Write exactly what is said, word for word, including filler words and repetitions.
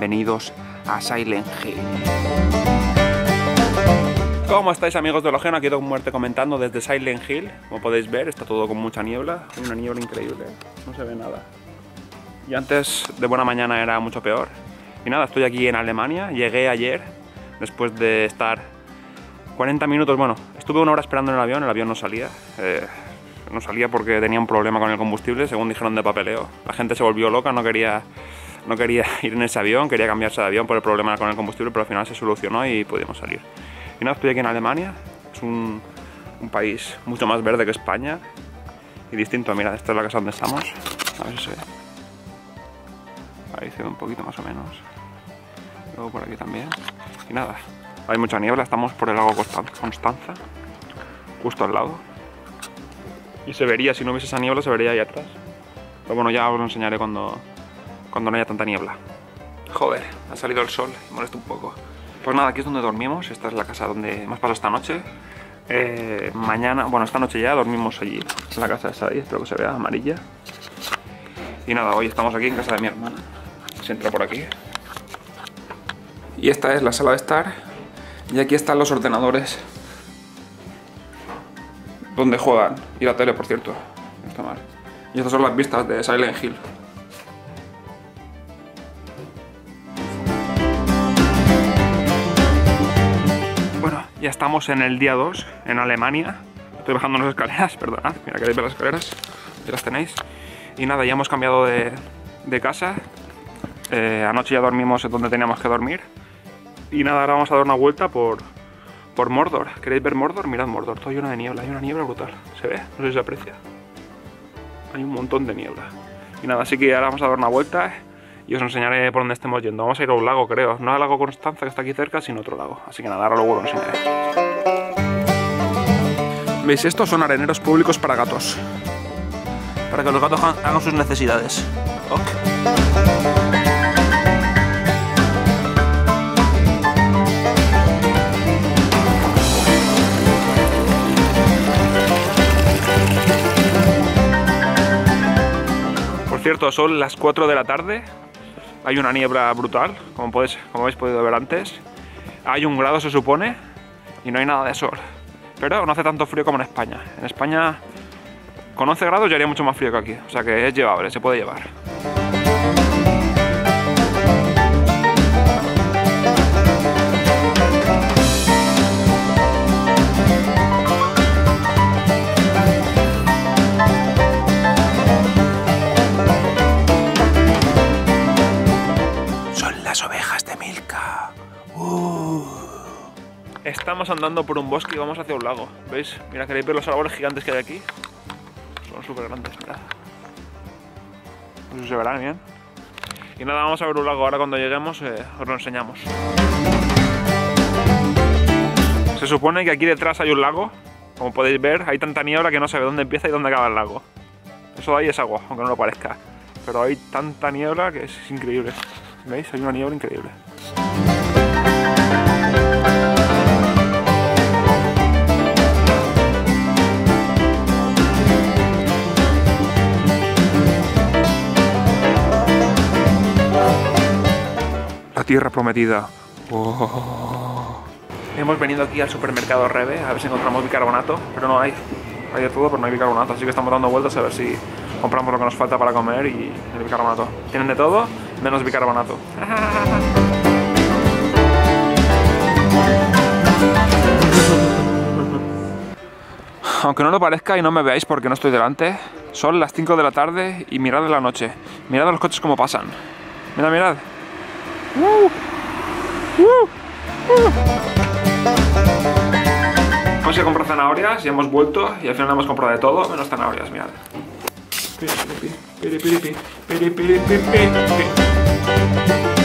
bienvenidos a Silent Hill. ¿Cómo estáis, amigos de Hologeno? Aquí Don Muerte comentando desde Silent Hill. Como podéis ver, está todo con mucha niebla, hay una niebla increíble, no se ve nada. Y antes de buena mañana era mucho peor. Y nada, estoy aquí en Alemania, llegué ayer, después de estar cuarenta minutos, bueno, estuve una hora esperando en el avión, el avión no salía. Eh, no salía porque tenía un problema con el combustible, según dijeron de papeleo. La gente se volvió loca, no quería... No quería ir en ese avión, quería cambiarse de avión por el problema con el combustible, pero al final se solucionó y pudimos salir. Y nada, estoy aquí en Alemania, es un, un país mucho más verde que España y distinto. Mira, esta es la casa donde estamos, a ver si se ve. Ahí se ve un poquito más o menos. Luego por aquí también. Y nada, hay mucha niebla, estamos por el lago Constanza, justo al lado. Y se vería, si no hubiese esa niebla, se vería ahí atrás. Pero bueno, ya os lo enseñaré cuando... cuando no haya tanta niebla. Joder, ha salido el sol y molesta un poco. Pues nada, aquí es donde dormimos. Esta es la casa donde hemos pasado esta noche. eh, Mañana, bueno, esta noche ya dormimos allí, en la casa esa de ahí, espero que se vea, amarilla. Y nada, hoy estamos aquí en casa de mi hermana. Se entra por aquí. Y esta es la sala de estar. Y aquí están los ordenadores donde juegan. Y la tele, por cierto, no está mal. Y estas son las vistas de Silent Hill. Ya estamos en el día dos, en Alemania. Estoy bajando unas escaleras, perdonad, mira, queréis ver las escaleras, ya las tenéis. Y nada, ya hemos cambiado de, de casa. eh, Anoche ya dormimos donde teníamos que dormir. Y nada, ahora vamos a dar una vuelta por, por Mordor. ¿Queréis ver Mordor? Mirad Mordor, todo lleno de niebla, hay una niebla brutal. ¿Se ve? No sé si se aprecia. Hay un montón de niebla. Y nada, así que ahora vamos a dar una vuelta y os enseñaré por dónde estemos yendo. Vamos a ir a un lago, creo. No al lago Constanza, que está aquí cerca, sino otro lago. Así que nada, ahora luego lo enseñaré. ¿Veis? Estos son areneros públicos para gatos. Para que los gatos hagan sus necesidades. Ok. Por cierto, son las cuatro de la tarde. Hay una niebla brutal, como, podéis, como habéis podido ver antes. Hay un grado, se supone, y no hay nada de sol. Pero no hace tanto frío como en España. En España, con once grados ya haría mucho más frío que aquí. O sea que es llevable, se puede llevar. Estamos andando por un bosque y vamos hacia un lago. ¿Veis? Mira, queréis ver los árboles gigantes que hay aquí. Son súper grandes, mirad. No sé si se verán bien. Y nada, vamos a ver un lago. Ahora cuando lleguemos eh, os lo enseñamos. Se supone que aquí detrás hay un lago. Como podéis ver, hay tanta niebla que no se ve dónde empieza y dónde acaba el lago. Eso de ahí es agua, aunque no lo parezca. Pero hay tanta niebla que es increíble. ¿Veis? Hay una niebla increíble. Tierra prometida. Oh. Hemos venido aquí al supermercado Rebe a ver si encontramos bicarbonato, pero no hay. Hay de todo, pero no hay bicarbonato, así que estamos dando vueltas a ver si compramos lo que nos falta para comer y el bicarbonato. Tienen de todo, menos bicarbonato. Aunque no lo parezca y no me veáis porque no estoy delante, son las cinco de la tarde y mirad de la noche. Mirad a los coches cómo pasan. Mirad, mirad. Uh, uh, uh. Hemos ido a comprar zanahorias y hemos vuelto y al final hemos comprado de todo menos zanahorias, mirad. Piri, piri, piri, piri, piri, piri, piri, piri, piri.